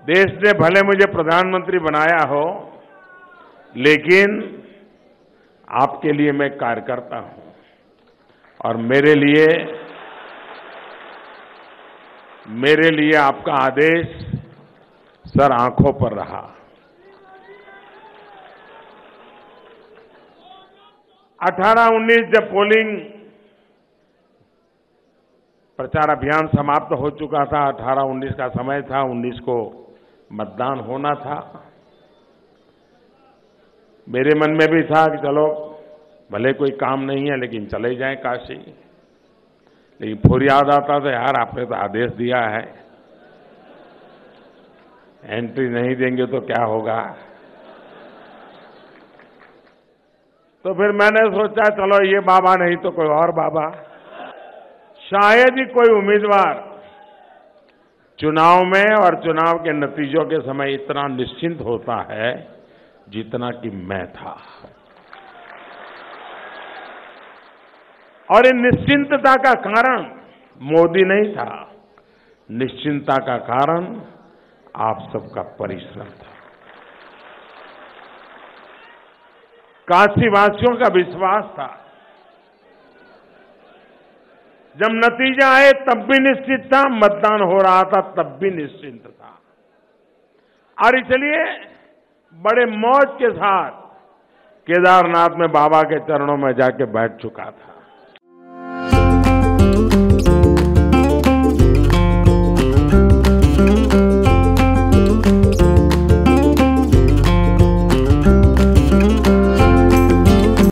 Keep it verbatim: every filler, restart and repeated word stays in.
देश ने भले मुझे प्रधानमंत्री बनाया हो, लेकिन आपके लिए मैं कार्य करता हूं और मेरे लिए मेरे लिए आपका आदेश सर आंखों पर रहा। अठारह उन्नीस जब पोलिंग प्रचार अभियान समाप्त हो चुका था, अठारह उन्नीस का समय था, उन्नीस को मतदान होना था। मेरे मन में भी था कि चलो भले कोई काम नहीं है लेकिन चले जाएं काशी, लेकिन फिर याद आता था यार आपने तो आदेश दिया है, एंट्री नहीं देंगे तो क्या होगा। तो फिर मैंने सोचा चलो ये बाबा नहीं तो कोई और बाबा, शायद ही कोई उम्मीदवार चुनाव में और चुनाव के नतीजों के समय इतना निश्चिंत होता है जितना कि मैं था। और इन निश्चिंतता का कारण मोदी नहीं था, निश्चिंतता का कारण आप सबका परिश्रम था। काशीवासियों का विश्वास था। जब नतीजा आए तब भी निश्चित था, मतदान हो रहा था तब भी निश्चिंत था। और इसलिए बड़े मौज के साथ केदारनाथ में बाबा के चरणों में जाके बैठ चुका था।